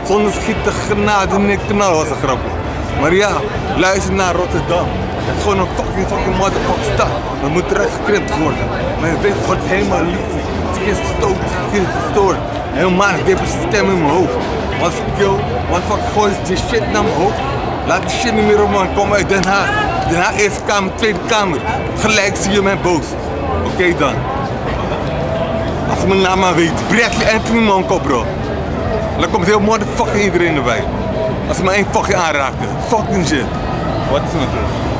Zonder schieten, genade, niks knal was een grapje. Maar ja, luister naar Rotterdam. Het is gewoon een fucking motherfucking stad. Dat moet eruit geknipt worden. Mijn weg wordt helemaal lief. Het is gestoord. Helemaal een diepe stem in mijn hoofd. Want fuck, gooi die shit naar mijn hoofd. Laat die shit niet meer op man, kom uit Den Haag. Den Haag Eerste Kamer, Tweede Kamer. Gelijk zie je mij boos. Oké dan. Als je mijn naam maar weet, Bradley Anthony man kop bro. Dan komt heel motherfucking iedereen erbij. Als ze me één fucking aanraakte. Fucking shit. Wat is het?